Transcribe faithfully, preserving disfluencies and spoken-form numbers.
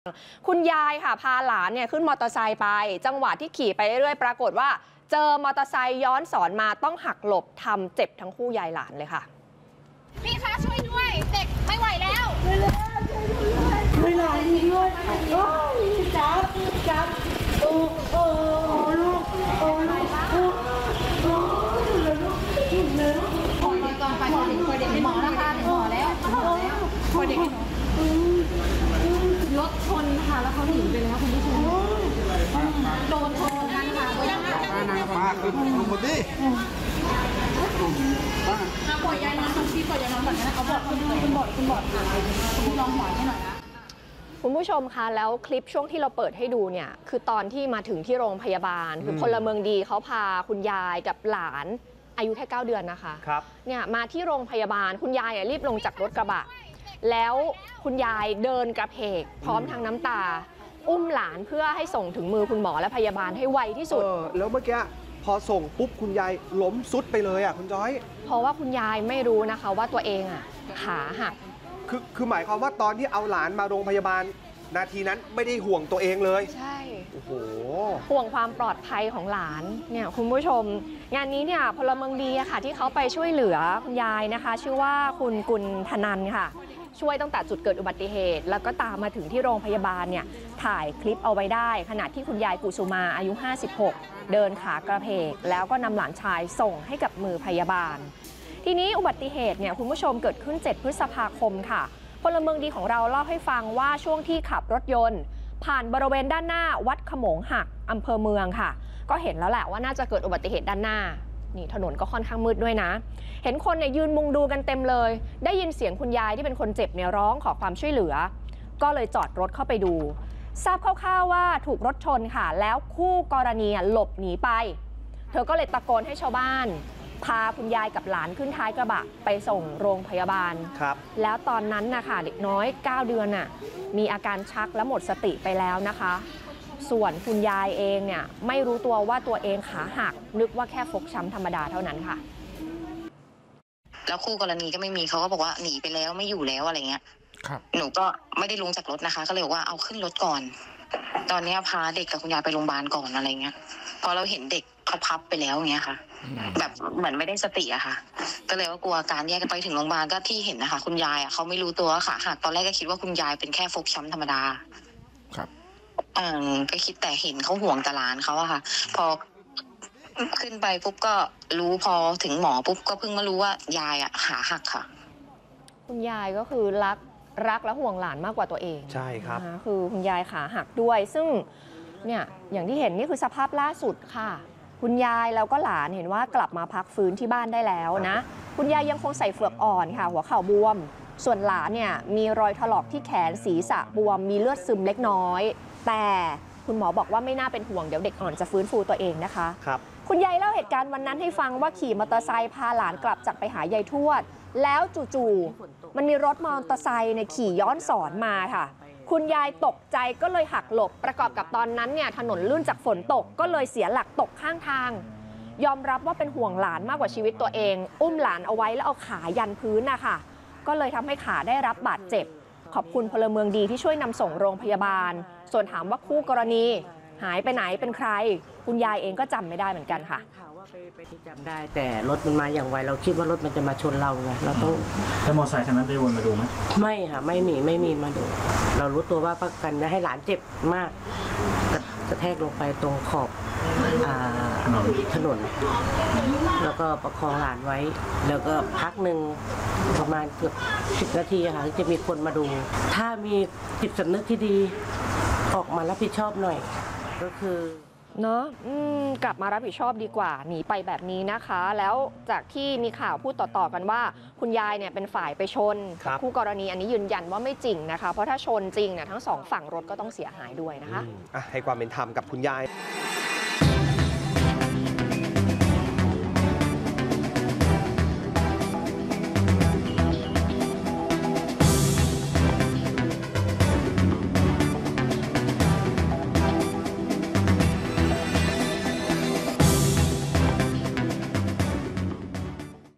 คุณยายค่ะพาหลานเนี่ยขึ้นมอเตอร์ไซค์ไปจังหวะที่ขี่ไปเรื่อยๆปรากฏว่าเจอมอเตอร์ไซค์ย้อนสอนมาต้องหักหลบทำเจ็บทั้งคู่ยายหลานเลยค่ะพี่คะช่วยด้วยเด็กไม่ไหวแล้วไม่ไหวด้วยโอ้ยจับจับโอ้โอ้ลูกโอ้ลูกโอ้โอ้ลูกเลยปล่อยเด็กก่อนไปปล่อยเด็กปล่อยเด็กหมอนะคะหมอแล้วหมอแล้วปล่อยเด็กให้หนูรถชนค่ะแล้วเขาหนีไปแล้วคุณผู้ชมโดนชนกันค่ะป้าคือลงมาดิปล่อยยายนอนคุณพี่ปล่อยยายนอนก่อนนะเอาบอดคุณคุณบอดคุณบอดค่ะคุณลองหัวให้หน่อยนะคุณผู้ชมคะแล้วคลิปช่วงที่เราเปิดให้ดูเนี่ยคือตอนที่มาถึงที่โรงพยาบาลคือพลเมืองดีเขาพาคุณยายกับหลานอายุแค่เก้าเดือนนะคะครับเนี่ยมาที่โรงพยาบาลคุณยายรีบลงจากรถกระบะแล้วคุณยายเดินกระเพกพร้อมทางน้ำตาอุ้มหลานเพื่อให้ส่งถึงมือคุณหมอและพยาบาลให้ไวที่สุดแล้วเมื่อกี้พอส่งปุ๊บคุณยายล้มซุดไปเลยอ่ะคุณจ้อยเพราะว่าคุณยายไม่รู้นะคะว่าตัวเองอ่ะขาหักคือคือหมายความว่าตอนที่เอาหลานมาโรงพยาบาลนาทีนั้นไม่ได้ห่วงตัวเองเลยใช่โอ้โหห่วงความปลอดภัยของหลานเนี่ยคุณผู้ชมงานนี้เนี่ยพลเมืองดีค่ะที่เขาไปช่วยเหลือคุณยายนะคะชื่อว่าคุณกุลธนันค่ะช่วยตั้งแต่จุดเกิดอุบัติเหตุแล้วก็ตามมาถึงที่โรงพยาบาลเนี่ยถ่ายคลิปเอาไว้ได้ขณะที่คุณยายกุสุมาอายุห้าสิบหกเดินขากระเพกแล้วก็นำหลานชายส่งให้กับมือพยาบาลทีนี้อุบัติเหตุเนี่ยคุณผู้ชมเกิดขึ้นเจ็ดพฤษภาคมค่ะพลเมืองดีของเราเล่าให้ฟังว่าช่วงที่ขับรถยนต์ผ่านบริเวณด้านหน้าวัดขโมงหักอำเภอเมืองค่ะก็เห็นแล้วแหละว่าน่าจะเกิดอุบัติเหตุด้านหน้านี่ถนนก็ค่อนข้างมืดด้วยนะเห็นคนเนี่ยยืนมุงดูกันเต็มเลยได้ยินเสียงคุณยายที่เป็นคนเจ็บเนี่ยร้องขอความช่วยเหลือก็เลยจอดรถเข้าไปดูทราบคร่าวๆว่าถูกรถชนค่ะแล้วคู่กรณีหลบหนีไปเธอก็เลยตะโกนให้ชาวบ้านพาคุณยายกับหลานขึ้นท้ายกระบะไปส่งโรงพยาบาลครับแล้วตอนนั้นนะคะเด็กน้อยเก้าเดือนน่ะมีอาการชักและหมดสติไปแล้วนะคะส่วนคุณยายเองเนี่ยไม่รู้ตัวว่าตัวเองขาหักนึกว่าแค่ฟกช้ำธรรมดาเท่านั้นค่ะแล้วคู่กรณีก็ไม่มีเขาก็บอกว่าหนีไปแล้วไม่อยู่แล้วอะไรเงี้ยครับหนูก็ไม่ได้ลงจากรถนะคะก็เลยบอกว่าเอาขึ้นรถก่อนตอนนี้พาเด็กกับคุณยายไปโรงพยาบาลก่อนอะไรเงี้ยพอเราเห็นเด็กเขาพับไปแล้วเงี้ยค่ะแบบเหมือนไม่ได้สติอะค่ะก็เลยว่ากลัวการแยกกันไปถึงโรงพยาบาลก็ที่เห็นนะคะคุณยายอะเขาไม่รู้ตัวขาหักตอนแรกก็คิดว่าคุณยายเป็นแค่ฟกช้ำธรรมดาครับอ่าก็คิดแต่เห็นเขาห่วงแต่หลานเขาอะค่ะพอขึ้นไปปุ๊บก็รู้พอถึงหมอปุ๊บก็เพิ่งมารู้ว่ายายอะขาหักค่ะคุณยายก็คือรักรักและห่วงหลานมากกว่าตัวเองใช่ครับคือคุณยายขาหักด้วยซึ่งเนี่ยอย่างที่เห็นนี่คือสภาพล่าสุดค่ะคุณยายแล้วก็หลานเห็นว่ากลับมาพักฟื้นที่บ้านได้แล้วนะคุณยายยังคงใส่เฟือกอ่อนค่ะหัวเข่าบวมส่วนหลานเนี่ยมีรอยถลอกที่แขนศีรษะบวมมีเลือดซึมเล็กน้อยแต่คุณหมอบอกว่าไม่น่าเป็นห่วงเดี๋ยวเด็กอ่อนจะฟื้นฟูตัวเองนะคะครับคุณยายเล่าเหตุการณ์วันนั้นให้ฟังว่าขี่มอเตอร์ไซค์พาหลานกลับจากไปหายายทวดแล้วจู่ๆมันมีรถมอเตอร์ไซค์เนี่ยขี่ย้อนสอนมาค่ะคุณยายตกใจก็เลยหักหลบประกอบกับตอนนั้นเนี่ยถนนลื่นจากฝนตกก็เลยเสียหลักตกข้างทางยอมรับว่าเป็นห่วงหลานมากกว่าชีวิตตัวเองอุ้มหลานเอาไว้แล้วเอาขายันพื้นนะคะก็เลยทำให้ขาได้รับบาดเจ็บขอบคุณพลเมืองดีที่ช่วยนำส่งโรงพยาบาลส่วนถามว่าคู่กรณีหายไปไหนเป็นใครคุณยายเองก็จำไม่ได้เหมือนกันค่ะจำได้แต่รถมันมาอย่างไวเราคิดว่ารถมันจะมาชนเราไงเราต้องแล้วมอเตอร์ไซค์คันนั้นได้วนมาดูไหมไม่ค่ะไม่มีไม่มีมาดูเรารู้ตัวว่าประกันจะให้หลานเจ็บมากกระแทกลงไปตรงขอบถนนแล้วก็ประคองหลานไว้แล้วก็พักหนึ่งประมาณเกือบสิบนาทีค่ะจะมีคนมาดูถ้ามีจิตสำนึกที่ดีออกมารับผิดชอบหน่อยก็คือเนาะกลับมารับผิดชอบดีกว่าหนีไปแบบนี้นะคะแล้วจากที่มีข่าวพูดต่อๆกันว่าคุณยายเนี่ยเป็นฝ่ายไปชนคู่กรณีอันนี้ยืนยันว่าไม่จริงนะคะเพราะถ้าชนจริงเนี่ยทั้งสองฝั่งรถก็ต้องเสียหายด้วยนะคะให้ความเป็นธรรมกับคุณยาย